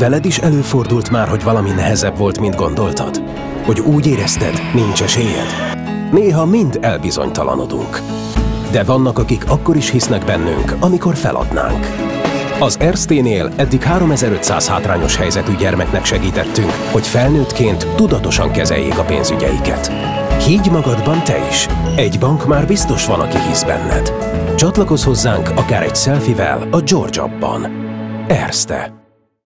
Veled is előfordult már, hogy valami nehezebb volt, mint gondoltad? Hogy úgy érezted, nincs esélyed? Néha mind elbizonytalanodunk. De vannak, akik akkor is hisznek bennünk, amikor feladnánk. Az Erste-nél eddig 3500 hátrányos helyzetű gyermeknek segítettünk, hogy felnőttként tudatosan kezeljék a pénzügyeiket. Higgy magadban te is! Egy bank már biztos van, aki hisz benned. Csatlakozz hozzánk akár egy selfie-vel a George App-ban. Erste.